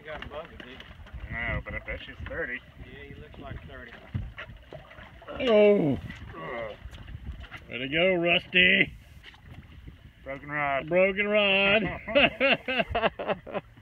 got above it, did you? No, but I bet she's 30. Yeah, he looks like 30. Oh! Way to go, Rusty. Broken rod. Broken rod.